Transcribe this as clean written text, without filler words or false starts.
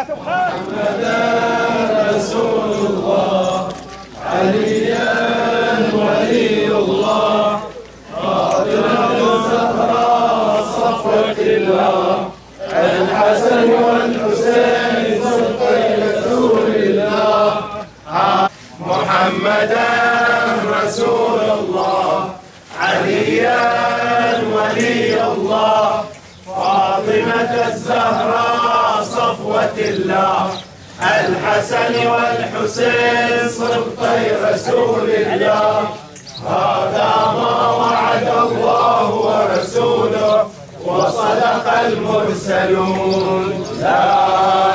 محمدا رسول الله، عليا ولي الله، فاطمة الزهراء صفوة الله، الحسن والحسين صدقي رسول الله. محمدا رسول الله، عليا ولي الله، فاطمة الزهراء صفوة الله، الحسن والحسين صدقي رسول الله. هذا ما وعد الله ورسوله وصدق المرسلون. لا